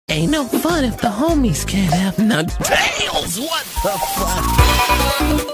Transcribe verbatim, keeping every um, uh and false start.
Ain't no fun if the homies can't have no tails. What the fuck?